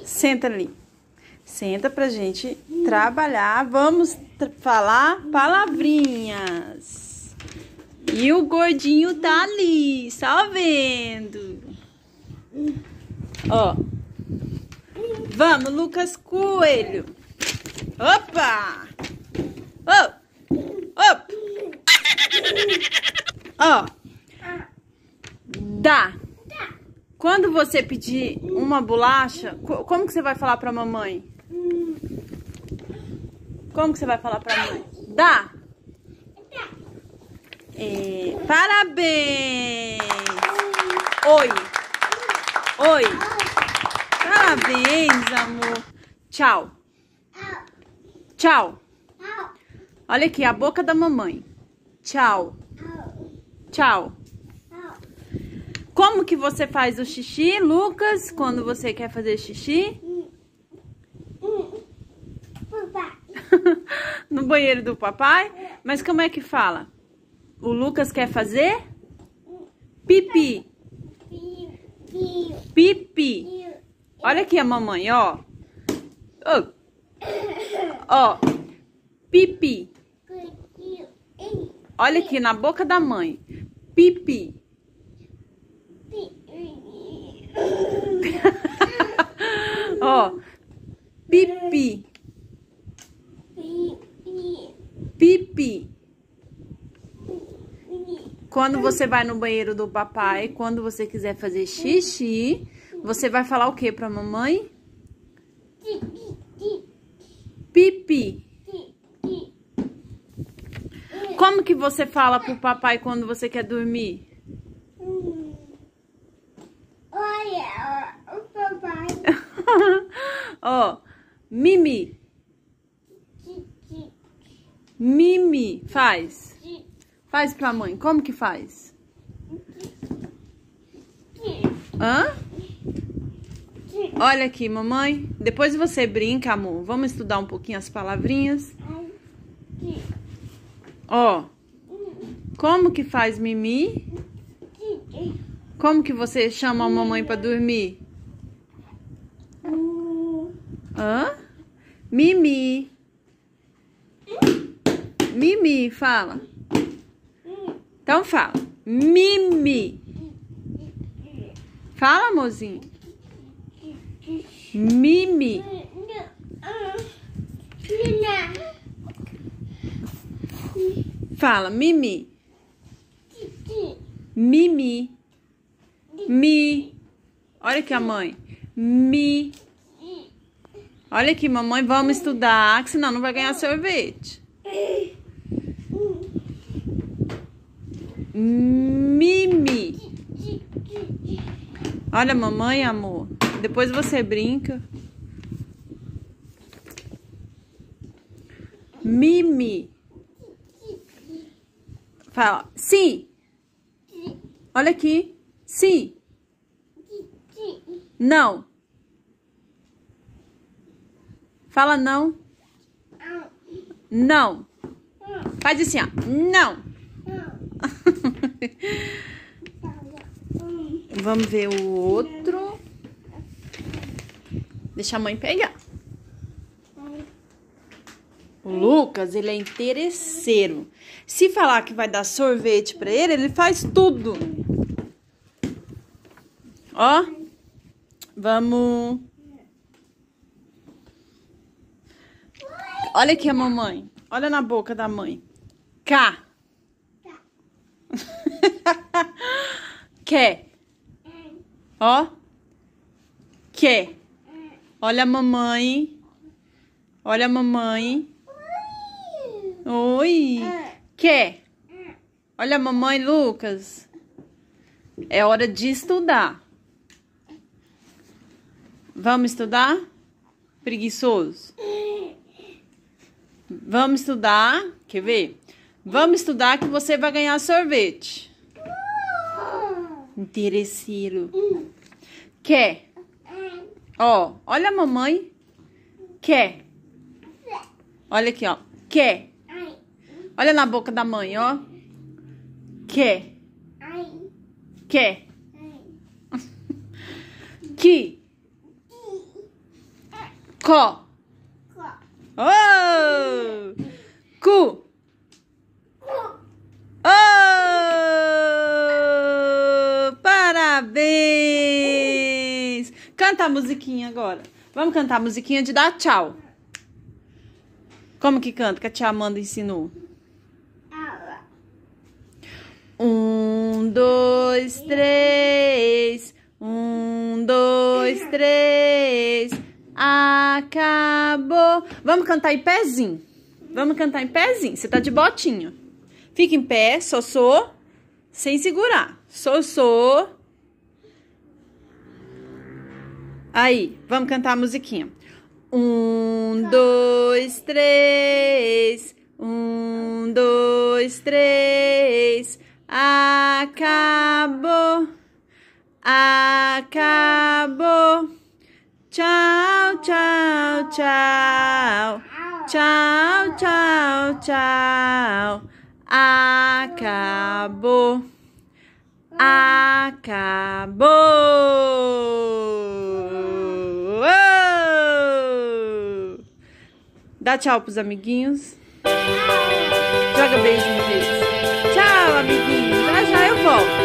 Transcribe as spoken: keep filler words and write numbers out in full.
Senta ali. Senta pra gente trabalhar. Vamos tra falar palavrinhas. E o gordinho tá ali, só vendo. Ó. Vamos, Lucas Coelho. Opa! Oh! Oh! Ó. Dá. Quando você pedir uma bolacha, como que você vai falar pra mamãe? Como que você vai falar pra mãe? Dá. É, parabéns. Oi. Oi. Parabéns, amor. Tchau. Tchau. Olha aqui, a boca da mamãe. Tchau. Tchau. Como que você faz o xixi, Lucas, quando você quer fazer xixi? No banheiro do papai? Mas como é que fala? O Lucas quer fazer? Pipi. Pipi. Olha aqui a mamãe, ó. Ó. Ó. Pipi. Olha aqui na boca da mãe. Pipi. Ó, pipi. Pipi. Quando você vai no banheiro do papai, quando você quiser fazer xixi, você vai falar o que pra mamãe? Pipi. Como que você fala pro papai quando você quer dormir? Olha, o papai. Ó, Mimi. Mimi, faz. Faz pra mãe. Como que faz? Hã? Olha aqui, mamãe. Depois você brinca, amor. Vamos estudar um pouquinho as palavrinhas. Ó. Como que faz Mimi? Como que você chama a mamãe pra dormir? Hã? Mimi. Mimi, fala. Então fala. Mimi. Fala, amorzinho. Mimi. Fala, Mimi. Mimi. Mi. Olha aqui a mãe. Mi. Olha aqui, mamãe, vamos estudar, que senão não vai ganhar sorvete. Mimi. Olha, mamãe, amor. Depois você brinca. Mimi. Fala, sim. Olha aqui. Sim. Não. Fala não. Não. Faz assim, ó. Não. Vamos ver o outro. Deixa a mãe pegar. O Lucas, ele é interesseiro. Se falar que vai dar sorvete pra ele, ele faz tudo. Ó. Vamos. Olha aqui a mamãe. Olha na boca da mãe. K. Quer. Ó. Quer. Olha a mamãe. Olha a mamãe. Oi. Quer. Olha a mamãe, Lucas. É hora de estudar. Vamos estudar? Preguiçoso. Vamos estudar. Quer ver? Vamos estudar que você vai ganhar sorvete. Interesseiro. Quer? Ó, olha a mamãe. Quer? Olha aqui, ó. Quer? Olha na boca da mãe, ó. Quer? Quer? Que? Có. Có. Oh! Cu. Oh! Parabéns! Canta a musiquinha agora. Vamos cantar a musiquinha de dar tchau. Como que canta? Que a tia Amanda ensinou. Um, dois, três. Um, dois, três. Acabou. Vamos cantar em pezinho. Vamos cantar em pezinho. Você tá de botinha. Fica em pé, só sou, sem segurar. Sou, sou. Aí, vamos cantar a musiquinha. Um, dois, três. Um, dois, três. Acabou. Acabou. Tchau, tchau, tchau. Tchau, tchau, tchau. Acabou. Acabou. Oh! Dá tchau pros amiguinhos. Joga beijo no deles. Tchau, amiguinhos. Já já eu volto.